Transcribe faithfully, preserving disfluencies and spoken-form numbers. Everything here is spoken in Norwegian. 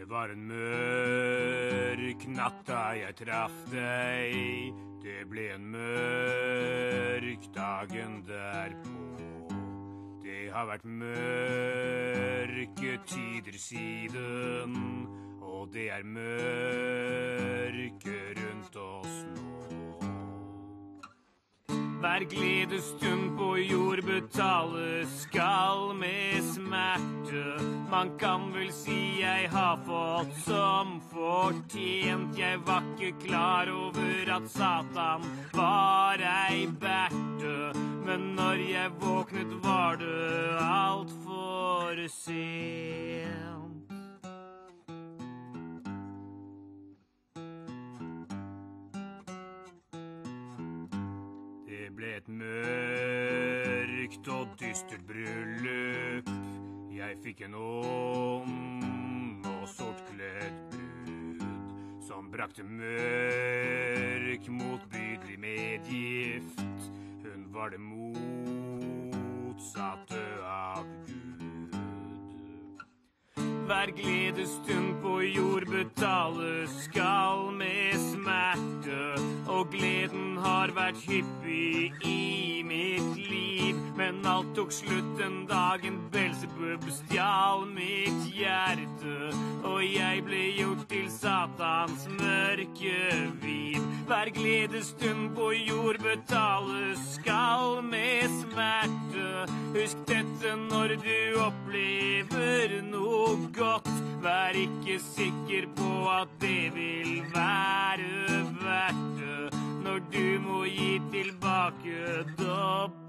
var en mørk natt da jeg traff deg. Det ble en mørk dagen derpå. Det har vært mørke tider siden, og det er mørke rundt oss nå. Hver gledestund på jord betales skal med smerte. Man kan vel si jeg har fått som fortjent. Jeg var ikke klar over at Satan var ei berte, men når jeg våknet var det alt for sent. Det ble et mørkt og dystert bryllup. Jeg fikk en ond og sortkledd brud, som brakte mørk motbydelig medgift. Hun var det motsatte av Gud. Hver gledestund på jord betales skal med smerte, og gleden har vært hyppig i mitt liv. Men alt tok slutt den dagen Belzebub stjal mitt hjerte, og jeg ble gjort til Satans mørke vin. Hver gledestund på jord betales skal med smerte. Husk dette når du opplever noe godt. Vær ikke sikker på at det vil være verdt det, når du må gi tilbake dobbelt.